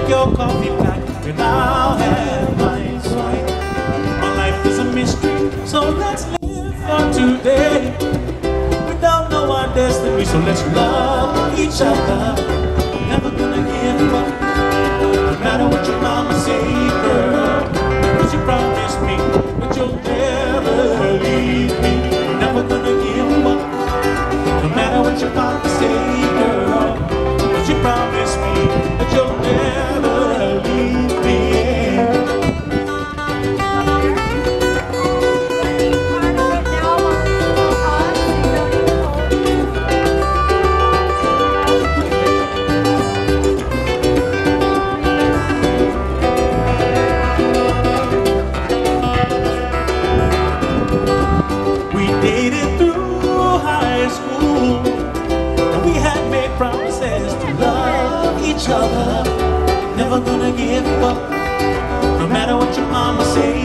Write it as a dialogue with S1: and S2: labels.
S1: take your coffee back, and I'll have mine. My life is a mystery, so let's live for today. We don't know our destiny, so let's love each other. Never gonna give up, no matter what your mama say, girl. Cause you promised me that you'll never leave me. Never gonna give up, no matter what your mama say, girl. Cause you promised me that you'll never leave me. Never gonna give up, no matter what your mama says.